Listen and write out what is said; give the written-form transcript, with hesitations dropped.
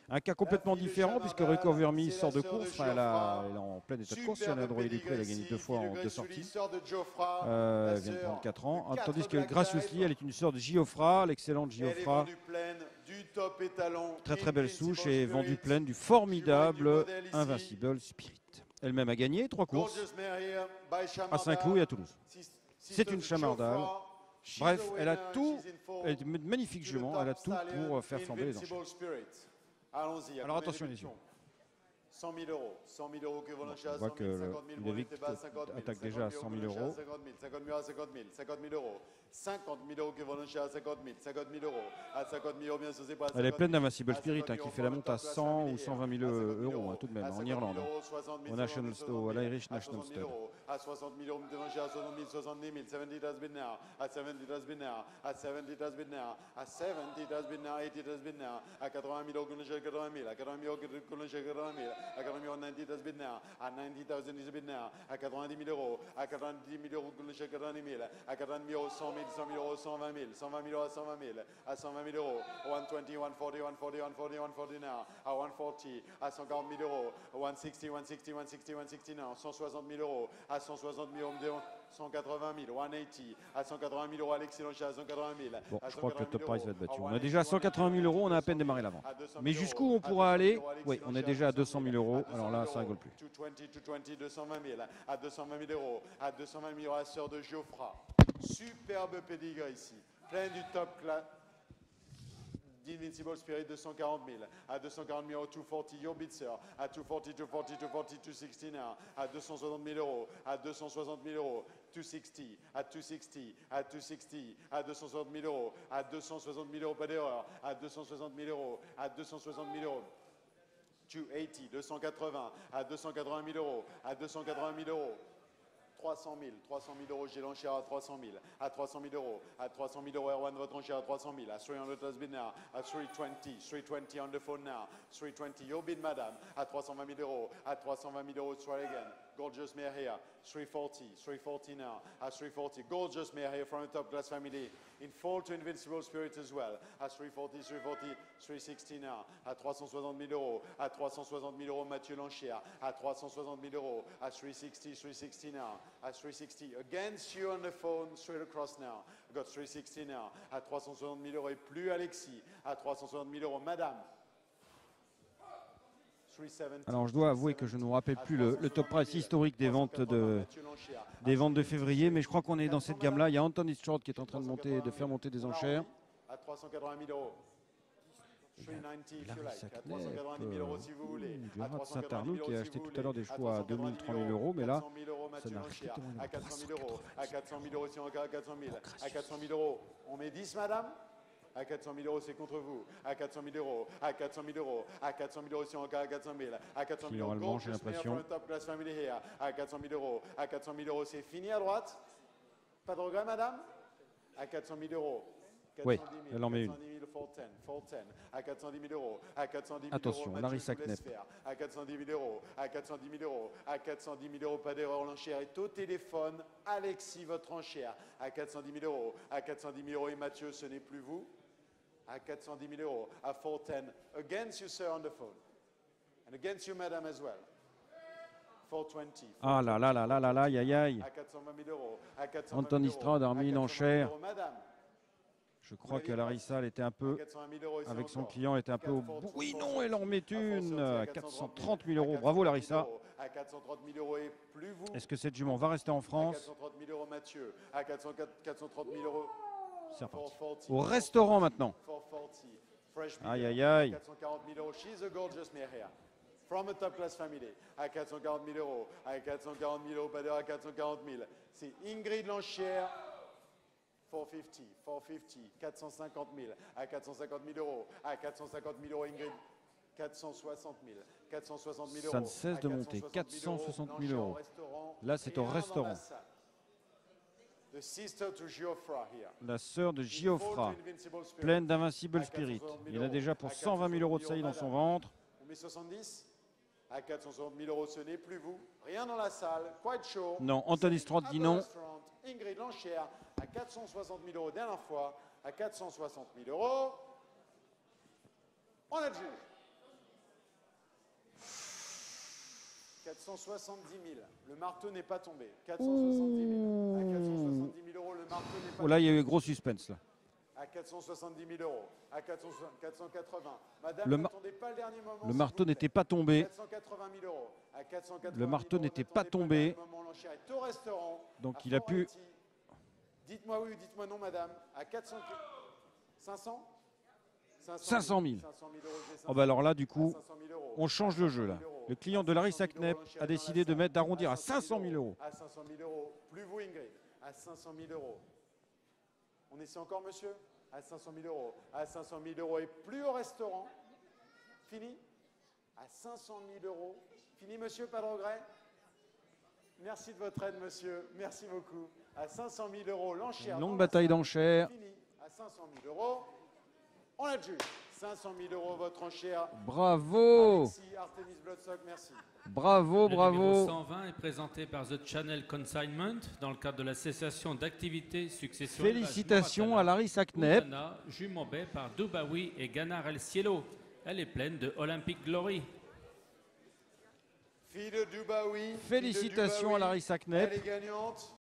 Un cas complètement différent puisque Recover Me sort de course. Enfin, elle est en plein état de course. Si elle a droit il a gagné 2 fois en 2 sorties. Elle vient de prendre 4 ans. Tandis que Graciously, elle est une sœur de Giofra, l'excellente Giofra. Très très belle souche et vendue pleine du formidable Invincible Spirit. Elle-même a gagné 3 courses à Saint-Cloud et à Toulouse. C'est une chamardale. Bref, elle a tout, elle est une magnifique jument, elle a tout pour faire flamber les enchères. Alors attention les yeux. 100 000 euros. 100 000 euros que vont l'enchère à 100 On voit 000, que 50 000 Ludovic attaque déjà à 100 000 euros. 50 000, 50 000 à 50 000, 50 000 euros. 50 000 euros que vont l'enchère à 50 000, 50 000 euros. À 50 000 euros, bien sûr, c'est pas. Elle est pleine d'Invincible Spirit qui fait la monte à 100 ou 120 000 euros tout de même en Irlande. Au l'Irish National Stud. À 60 000 euros, de l'enchère à 60 000, 70 000, 70 has been now. À 70 has been now. À 70 has been now. À 70 has been now. 80 has been now. À 80 000 euros que l'enchère à 80 000. À 80 000 euros que l'enchère à 80 000. À 80 000 euros, 90 has been now. À 90 000 has been now. À 90 000 euros. À 90 000 euros que l'enchère à 90 000. À 80 000 euros, 100 000, 100 000 euros, 120 000. 120 000 euros à 120 000. À 120 000 euros. 120, 140, 140, 140, 140 now. À 140. À 140 000 euros. 160, 160, 160, 160 now. 160 000 euros. À 160 000 euros. 180 000, 180, à 180 000 euros, Alexis Lonchat, à 180 000. Bon, je crois que le top price va être battu. On a déjà 180 000 euros, on a à peine démarré la vente. Mais jusqu'où on pourra aller? Oui, on est déjà à 200 000 euros, alors là, ça rigole plus. 220, 220 000, à 220 000 euros, à 220 000 euros, la sœur de Geoffra. Superbe pédigré ici, plein du top class. Invincible Spirit 240 000, à 240 000 euros, 240 Yobitzer, à 240, 240, 240, 260 now, à 260 000 euros, à 260 000 euros, 260, à 260, à 260, à 260 000 euros, à 260 000 euros, pas d'erreur, à 260 000 euros, à 260 000 euros. 280, 280, à 280 000 euros, à 280 000 euros. 300 000 euros, j'ai l'enchère à 300 000, à 300 000 euros, à 300 000 euros, Erwan, votre enchère à 300 000, à 300 has been now, à 320, 320 on the phone now, 320, your bid, madame, à 320 000 euros, à 320 000 euros, try again, gorgeous mare here, 340, 340 now, à 340, gorgeous mare here from a top class family, in fall to Invincible Spirit as well, à 340, 340, 360 now, à 360 000 euros, à 360 000 euros, Mathieu Lanchère, à 360 000 euros, à 360, 360 now, at 360. Against you on the phone, straight across now. I got 360 now. À 360 000 euros et plus Alexis. À 360 000 euros, madame. 370. Alors je dois avouer que je ne me rappelle plus le top price historique des ventes de février, mais je crois qu'on est dans cette gamme-là. Il y a Anthony Short qui est en train de faire monter des enchères. À 380 000 euros. 390 if you like. À 390 000 euros si vous voulez. Du Rat Saint-Arnaud qui a acheté tout à l'heure des chevaux à 2 000, 3 000 euros, mais là, ça n'a strictement rien. À 400 000 euros. À 400 000 euros si on regarde 400 000. À 400 000 euros, on met 10, madame. À 400 000 euros, c'est contre vous. À 400 000 euros. À 400 000 euros. À 400 000 euros si on regarde 400 000. À 400 000 euros, j'ai l'impression. À 400 000 euros. À 400 000 euros, c'est fini à droite. Pas de regret, madame. À 400 000 euros. Oui, elle en met une. 410, à 410 000 euros, à 410 000 attention, euros, Larissa Knep. à 410 000 euros, à 410 000 euros, à 410 000 euros, pas d'erreur, l'enchère est au téléphone. Alexis, votre enchère, à 410 000 euros, à 410 000 euros, et Mathieu, ce n'est plus vous, à 410 000 euros, à 410, against you, sir, on the phone, and against you, madam, as well. 420. Ah là là là là là là, aïe aïe aïe. À 420 000 euros, à 420 000 Anthony Strad a remis une enchère. Madame. Je crois que Larissa, elle était un peu, avec son client, elle était un peu au bout. Oui, non, elle en met une à 430 000 euros. Bravo Larissa. À 430 000 euros et plus vous. Est-ce que cette jument va rester en France? 430 000 euros Mathieu. À 430 000 euros. C'est reparti. Au restaurant maintenant. Aïe aïe aïe. 440 000 euros. She's a gorgeous mare here. From a top class family. À 440 000 euros. À 440 000 euros. Pas d'heure à 440 000. C'est Ingrid Lanchère. 450, 450, 450 000, à 450 000 euros, à 450 000 euros Ingrid, 460 000, 460 000 euros. Ça ne cesse de monter, 460 000 euros. Là, c'est au restaurant. La sœur de Giofra, pleine d'Invincible Spirit. Il a déjà pour 120 000 euros de saillie dans son ventre. On met 70 à 460 000 euros, ce n'est plus vous. Rien dans la salle, quite sure. Non, Anthony Strott dit non. Ingrid Lanchère à 460 000 euros dernière fois, à 460 000 euros. On a le juge. 470 000. Le marteau n'est pas tombé. 470 000. À 470 000 euros, le marteau n'est pas Oh là, il y a tombé. eu gros suspense là. À 470 000 euros. À 480. Madame, Le n'attendez pas le dernier moment. Le marteau n'était pas tombé. 480 000 euros. À 480 Le marteau 000 euros, n'était pas n'attendez tombé. le dernier moment, l'enchère est au restaurant. Donc à il a pu. Fort-Haïti. Dites-moi oui ou dites-moi non, madame. À 400. 500 500 000. 500 000 euros, j'ai Oh bah alors là, du 500 coup, 000 euros. on change de jeu là. Le client de Larry Sacknep a décidé de mettre d'arrondir à 500 000 euros. À 500 000 euros. Plus vous, Ingrid. À 500 000 euros. On essaie encore, monsieur? À 500 000 euros. À 500 000 euros et plus au restaurant. Fini? À 500 000 euros. Fini, monsieur? Pas de regret? Merci de votre aide, monsieur. Merci beaucoup. À 500 000 euros, l'enchère. Une longue bataille d'enchères. Fini. À 500 000 euros. On a le juge. 500 000 euros, votre enchère. Bravo! Alexis, Artemis Bloodstock, merci. Bravo, Le numéro bravo! 120 est présenté par The Channel Consignment dans le cadre de la cessation d'activité succession. Félicitations à Larry Sacknep. Jument-Baie par Dubawi et Ganar El Cielo. Elle est pleine de Olympic Glory. Fille de Dubawi. Félicitations à Larry Sacknep. Elle est gagnante.